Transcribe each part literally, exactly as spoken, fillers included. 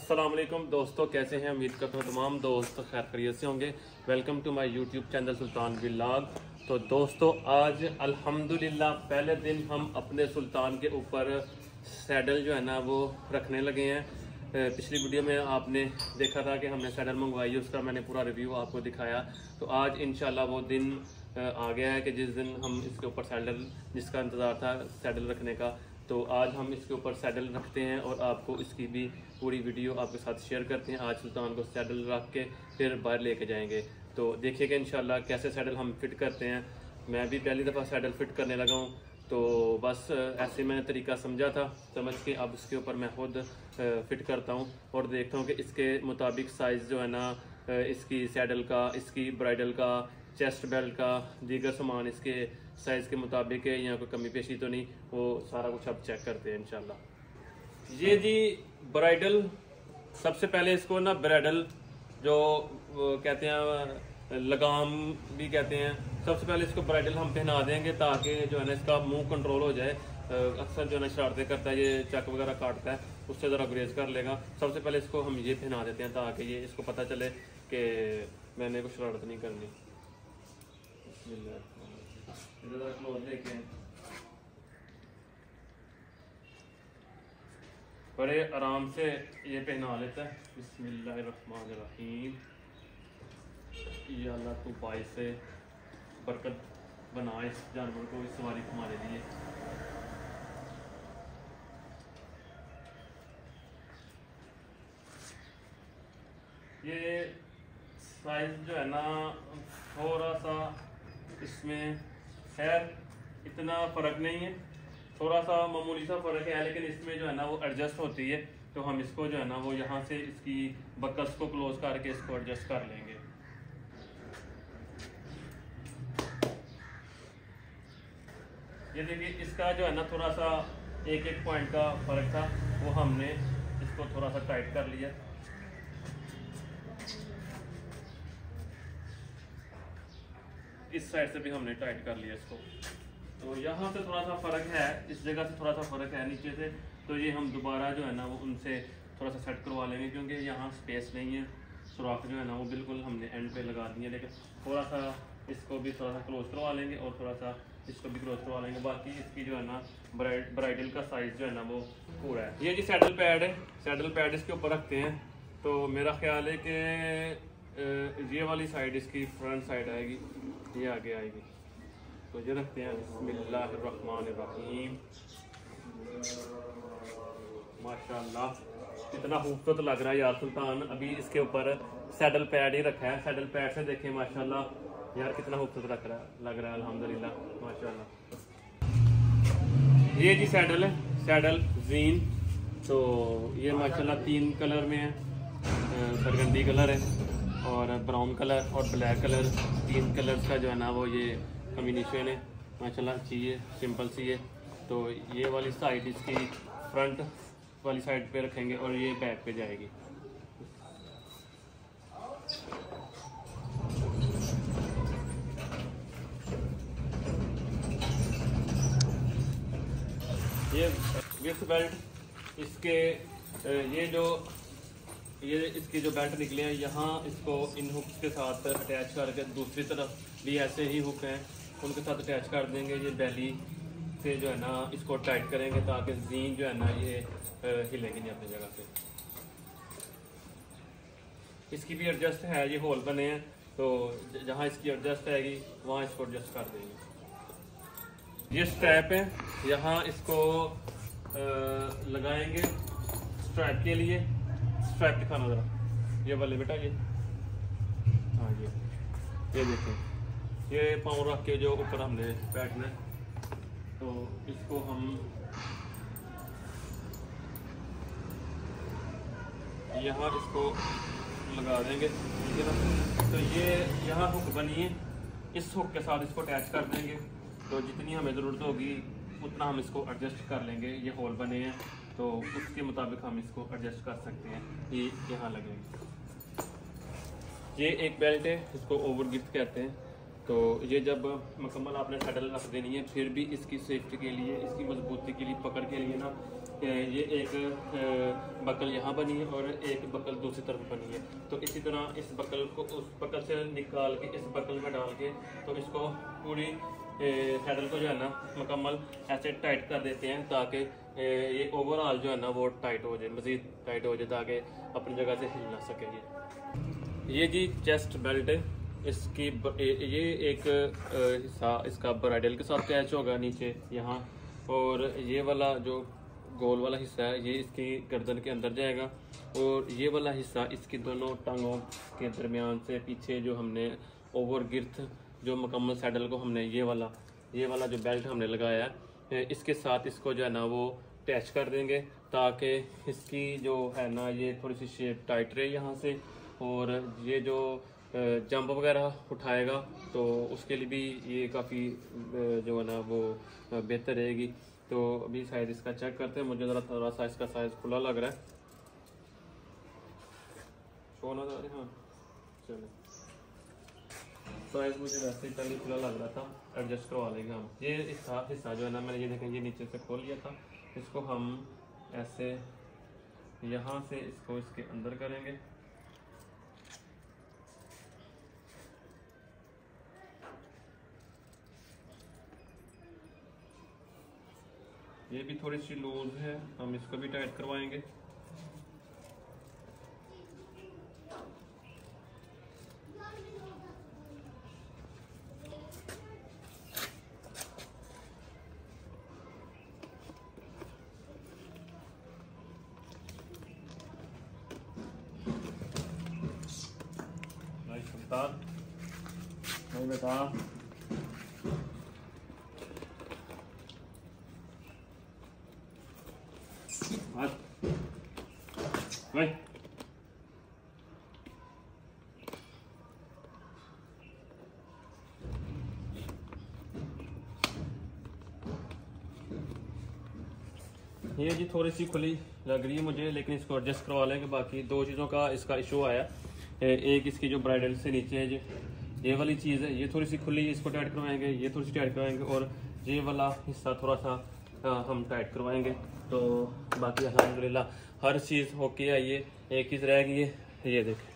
अस्सलाम वालेकुम दोस्तों, कैसे हैं? उम्मीद करता हूँ तमाम दोस्त खैर खैरियत से होंगे। Welcome to my YouTube channel Sultan vlog. तो दोस्तों, आज अल्हम्दुलिल्लाह पहले दिन हम अपने सुल्तान के ऊपर सैडल जो है ना वो रखने लगे हैं। पिछली वीडियो में आपने देखा था कि हमने सैडल मंगवाई, उसका मैंने पूरा रिव्यू आपको दिखाया। तो आज इंशाल्लाह वो दिन आ गया है कि जिस दिन हम इसके ऊपर सैडल, जिसका इंतज़ार था सैडल रखने का, तो आज हम इसके ऊपर सैडल रखते हैं और आपको इसकी भी पूरी वीडियो आपके साथ शेयर करते हैं। आज सुल्तान को सैडल रख के फिर बाहर लेके जाएंगे, तो देखिएगा इंशाल्लाह कैसे सैडल हम फिट करते हैं। मैं भी पहली दफ़ा सैडल फिट करने लगा हूँ, तो बस ऐसे मैंने तरीका समझा था, समझ के अब इसके ऊपर मैं खुद फिट करता हूँ और देखता हूँ कि इसके मुताबिक साइज़ जो है ना इसकी सैडल का, इसकी ब्राइडल का, चेस्ट बेल्ट का, दीगर सामान इसके साइज़ के मुताबिक है, यहाँ कोई कमी पेशी तो नहीं, वो सारा कुछ अब चेक करते हैं इंशाल्लाह। ये जी ब्राइडल, सबसे पहले इसको ना ब्राइडल जो कहते हैं, लगाम भी कहते हैं, सबसे पहले इसको ब्राइडल हम पहना देंगे ताकि जो है ना इसका मुंह कंट्रोल हो जाए। अक्सर जो है ना शरारतें करता है, ये चक वगैरह काटता है, उससे ज़रा गुरेज कर लेगा। सबसे पहले इसको हम ये पहना देते हैं ताकि ये इसको पता चले कि मैंने कुछ शरारत नहीं करनी। लेके बड़े आराम से ये पहना लेता है। बिस्मिल्लाहिर्रहमानिर्रहीम। या अल्लाह तू बाई से बरकत बना इस जानवर को, इस सवारी को हमारे लिए। ये साइज जो है ना थोड़ा सा इसमें खैर इतना फ़र्क नहीं है, थोड़ा सा मामूली सा फ़र्क है, लेकिन इसमें जो है ना वो एडजस्ट होती है। तो हम इसको जो है ना वो यहाँ से इसकी बकस को क्लोज करके इसको एडजस्ट कर लेंगे। ये देखिए, इसका जो है ना थोड़ा सा एक एक पॉइंट का फ़र्क था, वो हमने इसको थोड़ा सा टाइट कर लिया। इस साइड से भी हमने टाइट कर लिया इसको। तो यहाँ से थोड़ा सा फ़र्क है, इस जगह से थोड़ा सा फ़र्क है नीचे से, तो ये हम दोबारा जो है ना वो उनसे थोड़ा सा सेट करवा लेंगे, क्योंकि यहाँ स्पेस नहीं है। सुराख जो है ना वो बिल्कुल हमने एंड पे लगा दी है, लेकिन थोड़ा सा इसको भी थोड़ा सा क्लोज करवा लेंगे और थोड़ा सा इसको भी क्लोज करवा लेंगे। बाकी इसकी जो है ना ब्राइड ब्राइडल का साइज़ जो है ना वो पूरा है। ये जी सैडल पैड है, सैडल पैड इसके ऊपर रखते हैं। तो मेरा ख्याल है कि ये वाली साइड इसकी फ्रंट साइड आएगी, ये आगे आएगी। तो ये रखते हैं। बिस्मिल्लाहिर्रहमानिर्रहीम। माशाल्लाह कितना खूबसूरत लग रहा है यार। सुल्तान अभी इसके ऊपर सैडल पैड ही रखा है, सैडल पैड से देखें माशाल्लाह यार कितना खूबसूरत लग रहा है लग रहा है अल्हम्दुलिल्लाह माशाल्लाह। ये जी सैडल है, सैडल जीन। तो ये माशाल्लाह तीन कलर में है, बरगंडी कलर है और ब्राउन कलर और ब्लैक कलर, तीन कलर का जो है ना वो ये कम्बिनेशन है माशाल्लाह। अच्छी है, सिंपल सी है। तो ये वाली साइड इसकी फ्रंट वाली साइड पे रखेंगे और ये बैक पे जाएगी। ये विथ बेल्ट, इसके ये जो ये इसकी जो बेल्ट निकले हैं, यहाँ इसको इन हुक्स के साथ अटैच करके, दूसरी तरफ भी ऐसे ही हुक हैं उनके साथ अटैच कर देंगे। ये बैली से जो है ना इसको टाइट करेंगे ताकि जीन जो है ना ये हिलेगी नहीं अपनी जगह पे। इसकी भी एडजस्ट है, ये होल बने हैं, तो जहाँ इसकी एडजस्ट आएगी वहाँ इसको एडजस्ट कर देंगे। ये स्ट्रैप है, यहाँ इसको लगाएंगे स्ट्रैप के लिए। स्ट्रैप दिखाना ज़रा, ये वाले बेटा, ये हाँ ये ये देखें, ये पाँव रख के जो ऊपर हमने बैठना है, तो इसको हम यहाँ इसको लगा देंगे, ठीक है ना। तो ये यहाँ हुक बनी है, इस हुक के साथ इसको अटैच कर देंगे। तो जितनी हमें ज़रूरत होगी उतना हम इसको एडजस्ट कर लेंगे। ये होल बने हैं तो उसके मुताबिक हम इसको एडजस्ट कर सकते हैं। ये यहाँ लगेंगे। ये एक बेल्ट है, इसको ओवर गिफ्ट कहते हैं। तो ये जब मुकम्मल आपने सैडल रख देनी है, फिर भी इसकी सेफ्टी के लिए, इसकी मजबूती के लिए, पकड़ के लिए ना, ये एक बकल यहाँ बनी है और एक बकल दूसरी तरफ बनी है। तो इसी तरह इस बकल को उस बकल से निकाल के इस बकल में डाल के तो इसको पूरी सैडल को जो है ना मुकम्मल ऐसे टाइट कर देते हैं, ताकि ये ओवरऑल जो है ना वो टाइट हो जाए, मज़ीद टाइट हो जाए, ताकि अपनी जगह से हिल ना सके। ये ये जी चेस्ट बेल्ट है, इसकी ये एक हिस्सा इसका ब्राइडल के साथ अटैच होगा नीचे यहाँ, और ये वाला जो गोल वाला हिस्सा है ये इसकी गर्दन के अंदर जाएगा, और ये वाला हिस्सा इसकी दोनों टांगों के दरमियान से पीछे जो हमने ओवर गिर्थ जो मुकम्मल सैडल को हमने ये वाला ये वाला जो बेल्ट हमने लगाया है इसके साथ इसको जो है ना वो अटैच कर देंगे, ताकि इसकी जो है ना ये थोड़ी सी शेप टाइट रहे यहाँ से, और ये जो जंप वगैरह उठाएगा तो उसके लिए भी ये काफ़ी जो है ना वो बेहतर रहेगी। तो अभी शायद इसका चेक करते हैं, मुझे ज़रा थोड़ा सा इसका साइज़ खुला लग रहा है, सोना हाँ चलो साइज़ मुझे वैसे ही पहले खुला लग रहा था, एडजस्ट करवा लेंगे हम। ये इसका हिस्सा जो है ना मैंने ये देखें ये नीचे से खोल लिया था, इसको हम ऐसे यहाँ से इसको इसके अंदर करेंगे, ये भी थोड़ी सी लूज है, हम इसको भी टाइट करवाएंगे। नहीं बेटा भाई ये जी थोड़ी सी खुली लग रही है मुझे, लेकिन इसको एडजस्ट करवा लेंगे। बाकी दो चीज़ों का इसका इशू आया, एक इसकी जो ब्राइडल से नीचे है जो ये वाली चीज़ है ये थोड़ी सी खुली, इसको टाइट करवाएंगे, ये थोड़ी सी टाइट करवाएंगे, और ये वाला हिस्सा थोड़ा सा आ, हम टाइट करवाएंगे। तो बाकी अल्हम्दुलिल्लाह हर चीज़ होके आई है। एक चीज़ रह गई है, ये देखें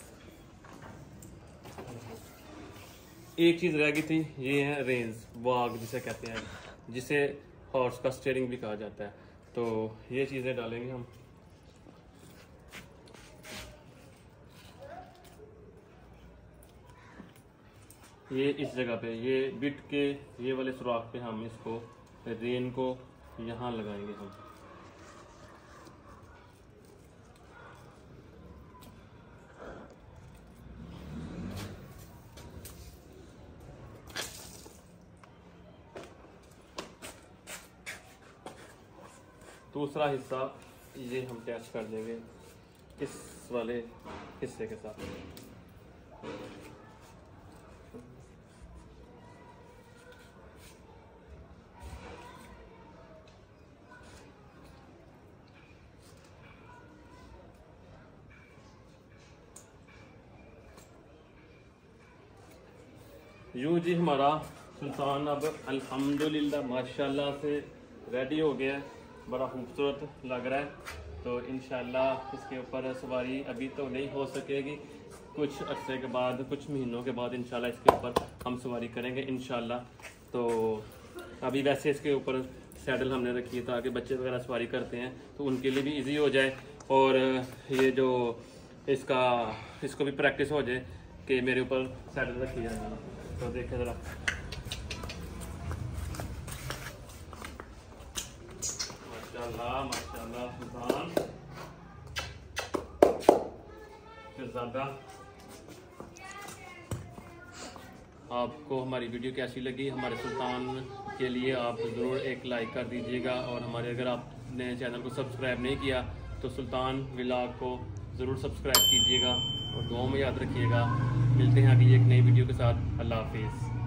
एक चीज़ रह गई थी, ये है रेंज वाग जिसे कहते हैं, जिसे हॉर्स का स्टीयरिंग भी कहा जाता है। तो ये चीज़ें डालेंगे हम। ये इस जगह पे ये बिट के ये वाले सुराख पे हम इसको रेन को यहाँ लगाएंगे हम। दूसरा हिस्सा ये हम अटैच कर देंगे इस वाले हिस्से के साथ। यूँ जी हमारा सुल्तान अब अल्हम्दुलिल्लाह माशाल्लाह से रेडी हो गया है, बड़ा खूबसूरत लग रहा है। तो इंशाल्लाह इसके ऊपर सवारी अभी तो नहीं हो सकेगी, कुछ अरसे के बाद, कुछ महीनों के बाद इंशाल्लाह इसके ऊपर हम सवारी करेंगे इंशाल्लाह। तो अभी वैसे इसके ऊपर सैडल हमने रखी है ताकि बच्चे वगैरह सवारी करते हैं तो उनके लिए भी इजी हो जाए, और ये जो इसका इसको भी प्रैक्टिस हो जाए कि मेरे ऊपर सैडल रखी जाए। तो देखें ज़रा माशाल्लाह माशाल्लाह सुल्तान ज़्यादा। आपको हमारी वीडियो कैसी लगी? हमारे सुल्तान के लिए आप ज़रूर एक लाइक कर दीजिएगा, और हमारे अगर आपने चैनल को सब्सक्राइब नहीं किया तो सुल्तान व्लॉग को ज़रूर सब्सक्राइब कीजिएगा, और दुआओं में याद रखिएगा। मिलते हैं अगली एक नई वीडियो के साथ। अल्लाह हाफिज़।